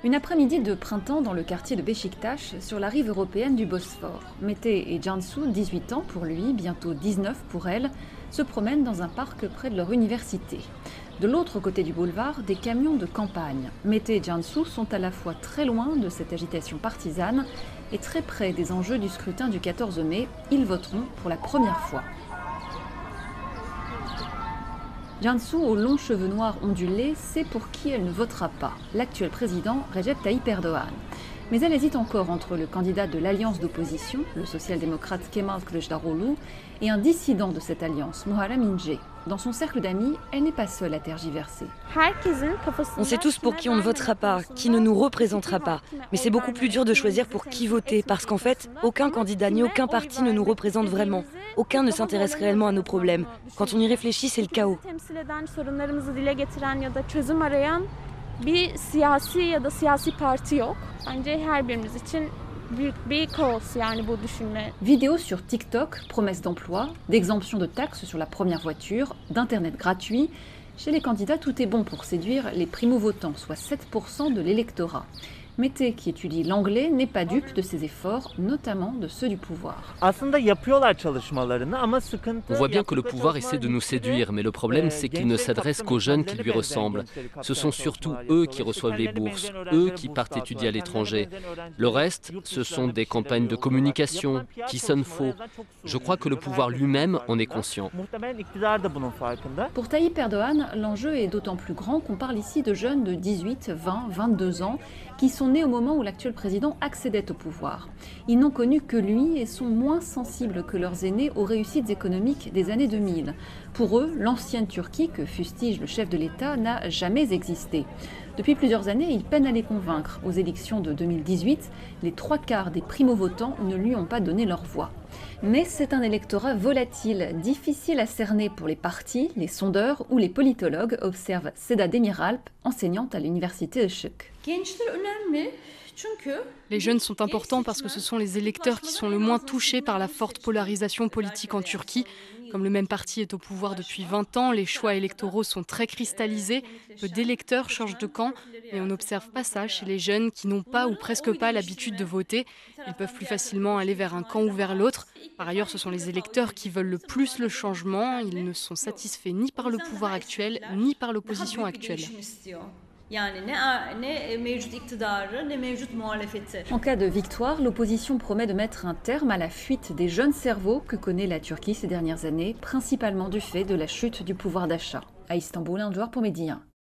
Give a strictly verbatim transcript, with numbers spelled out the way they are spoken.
Une après-midi de printemps dans le quartier de Beşiktaş, sur la rive européenne du Bosphore. Mete et Cansu, dix-huit ans pour lui, bientôt dix-neuf pour elle, se promènent dans un parc près de leur université. De l'autre côté du boulevard, des camions de campagne. Mete et Cansu sont à la fois très loin de cette agitation partisane et très près des enjeux du scrutin du quatorze mai. Ils voteront pour la première fois. Cansu, aux longs cheveux noirs ondulés, sait pour qui elle ne votera pas, l'actuel président Recep Tayyip Erdoğan. Mais elle hésite encore entre le candidat de l'alliance d'opposition, le social-démocrate Kemal Kılıçdaroğlu, et un dissident de cette alliance, Muharrem İnce. Dans son cercle d'amis, elle n'est pas seule à tergiverser. On sait tous pour qui on ne votera pas, qui ne nous représentera pas. Mais c'est beaucoup plus dur de choisir pour qui voter, parce qu'en fait, aucun candidat ni aucun parti ne nous représente vraiment. Aucun ne s'intéresse réellement à nos problèmes. Quand on y réfléchit, c'est le chaos. Bir siyasi ya da siyasi parti yok. Bence her birimiz için büyük bir kaos yani bu düşünme. Vidéos sur TikTok, promesses d'emploi, d'exemption de taxes sur la première voiture, d'internet gratuit. Chez les candidats, tout est bon pour séduire les primo-votants, soit sept pour cent de l'électorat. Mete, qui étudie l'anglais, n'est pas dupe de ces efforts, notamment de ceux du pouvoir. On voit bien que le pouvoir essaie de nous séduire, mais le problème c'est qu'il ne s'adresse qu'aux jeunes qui lui ressemblent. Ce sont surtout eux qui reçoivent les bourses, eux qui partent étudier à l'étranger. Le reste, ce sont des campagnes de communication qui sonnent faux. Je crois que le pouvoir lui-même en est conscient. Pour Tayyip Erdoğan, l'enjeu est d'autant plus grand qu'on parle ici de jeunes de dix-huit, vingt, vingt-deux ans qui sont nés au moment où l'actuel président accédait au pouvoir. Ils n'ont connu que lui et sont moins sensibles que leurs aînés aux réussites économiques des années deux mille. Pour eux, l'ancienne Turquie, que fustige le chef de l'État, n'a jamais existé. Depuis plusieurs années, ils peinent à les convaincre. Aux élections de deux mille dix-huit, les trois quarts des primo-votants ne lui ont pas donné leur voix. Mais c'est un électorat volatile, difficile à cerner pour les partis, les sondeurs ou les politologues, observe Seda Demiralp, enseignante à l'université Işık. Les jeunes sont importants parce que ce sont les électeurs qui sont le moins touchés par la forte polarisation politique en Turquie. Comme le même parti est au pouvoir depuis vingt ans, les choix électoraux sont très cristallisés. Peu d'électeurs changent de camp, mais on n'observe pas ça chez les jeunes qui n'ont pas ou presque pas l'habitude de voter. Ils peuvent plus facilement aller vers un camp ou vers l'autre. Par ailleurs, ce sont les électeurs qui veulent le plus le changement. Ils ne sont satisfaits ni par le pouvoir actuel, ni par l'opposition actuelle. En cas de victoire, l'opposition promet de mettre un terme à la fuite des jeunes cerveaux que connaît la Turquie ces dernières années, principalement du fait de la chute du pouvoir d'achat. À Istanbul, un joueur pour Média.